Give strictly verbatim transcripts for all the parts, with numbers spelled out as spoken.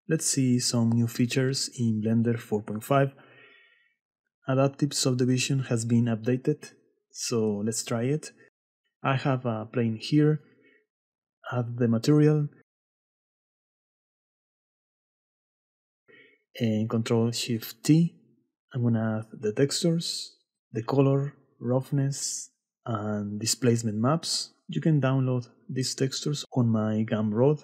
Let's see some new features in Blender four point five. Adaptive subdivision has been updated, so let's try it. I have a plane here, add the material, and Control Shift T. I'm gonna add the textures, the color, roughness, and displacement maps. You can download these textures on my Gumroad.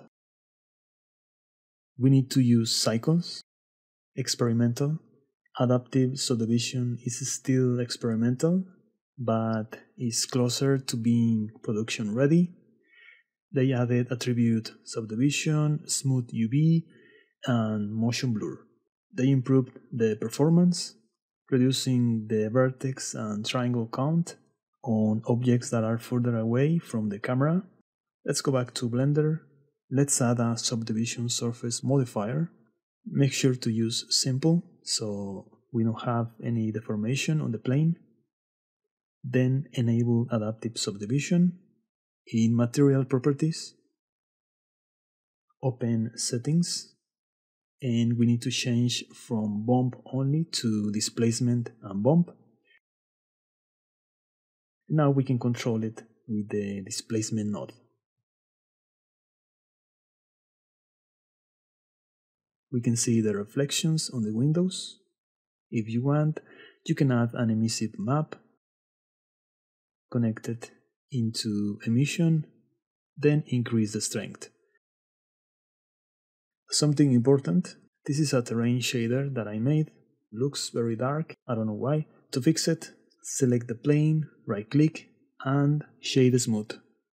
We need to use cycles, experimental. Adaptive subdivision is still experimental, but is closer to being production ready. They added attribute subdivision, smooth U V, and motion blur. They improved the performance, reducing the vertex and triangle count on objects that are further away from the camera. Let's go back to Blender. Let's add a subdivision surface modifier. Make sure to use simple so we don't have any deformation on the plane. Then enable adaptive subdivision. In material properties, open settings, and we need to change from bump only to displacement and bump. Now we can control it with the displacement node. We can see the reflections on the windows. If you want, you can add an emissive map, connect it into emission, then increase the strength. Something important, this is a terrain shader that I made, looks very dark, I don't know why. To fix it, select the plane, right click, and shade smooth.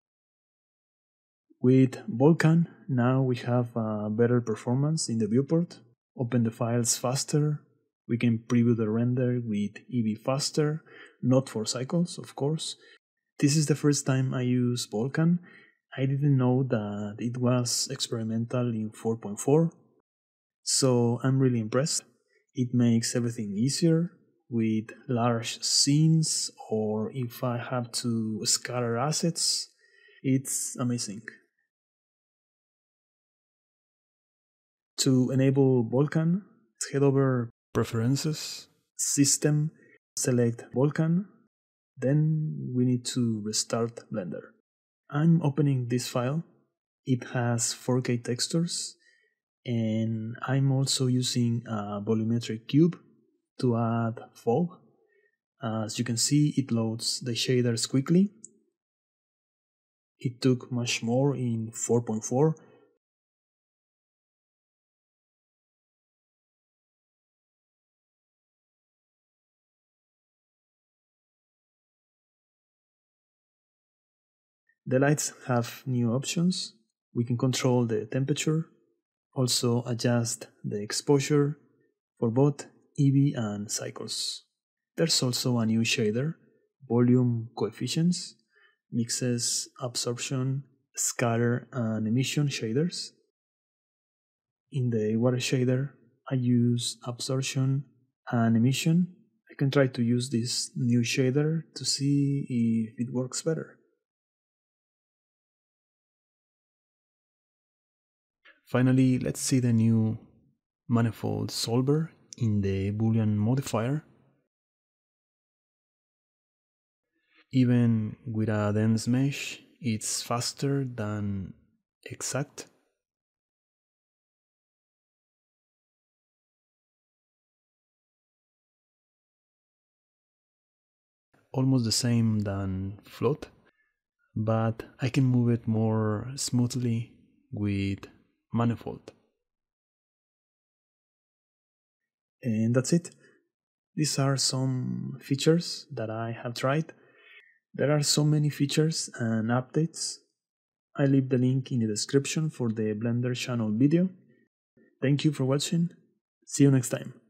With Volcan, now we have a better performance in the viewport. Open the files faster, we can preview the render with Eevee faster, not for cycles, of course. This is the first time I use Volcan. I didn't know that it was experimental in four point four, so I'm really impressed. It makes everything easier with large scenes, or if I have to scatter assets. It's amazing. To enable Volcan, head over Preferences, System, select Volcan, then we need to restart Blender. I'm opening this file. It has four K textures, and I'm also using a volumetric cube to add fog. As you can see, it loads the shaders quickly. It took much more in four point four. The lights have new options. We can control the temperature, also adjust the exposure for both Eevee and cycles. There's also a new shader, volume coefficients, mixes absorption, scatter, and emission shaders. In the water shader, I use absorption and emission. I can try to use this new shader to see if it works better. Finally, let's see the new manifold solver in the Boolean modifier. Even with a dense mesh, it's faster than exact. Almost the same than float, but I can move it more smoothly with manifold. And that's it. These are some features that I have tried. There are so many features and updates. I leave the link in the description for the Blender channel video. Thank you for watching. See you next time.